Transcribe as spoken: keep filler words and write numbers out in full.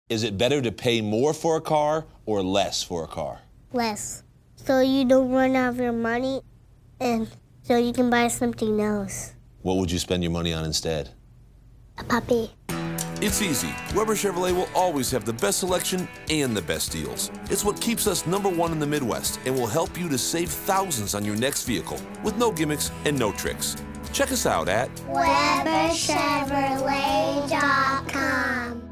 Is it better to pay more for a car or less for a car? Less. So you don't run out of your money, and so you can buy something else. What would you spend your money on instead? A puppy. It's easy. Weber Chevrolet will always have the best selection and the best deals. It's what keeps us number one in the Midwest and will help you to save thousands on your next vehicle with no gimmicks and no tricks. Check us out at Weber Chevrolet dot com.